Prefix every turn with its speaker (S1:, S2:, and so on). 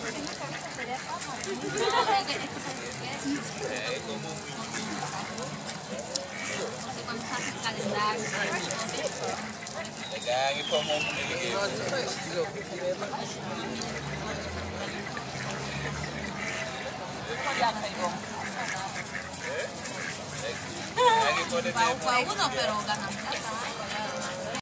S1: Lagi po mo niligay. Lagi po din.
S2: Pau no, pero ganang